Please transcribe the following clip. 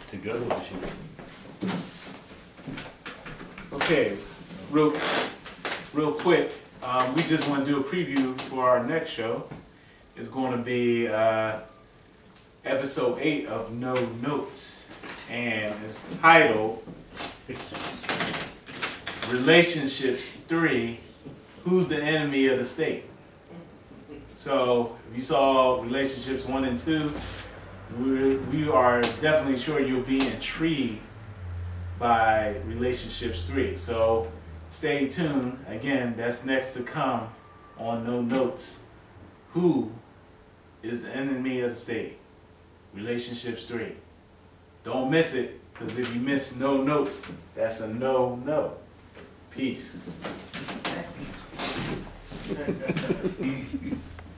to go with the shoot. Okay, real quick, we just want to do a preview for our next show. It's going to be episode 8 of No Notes, and it's titled Relationships 3, Who's the Enemy of the State? So, if you saw Relationships 1 and 2, we are definitely sure you'll be intrigued by Relationships 3. So, stay tuned. Again, that's next to come on No Notes. Who is the enemy of the state? Relationships 3. Don't miss it, because if you miss No Notes, that's a no. Peace.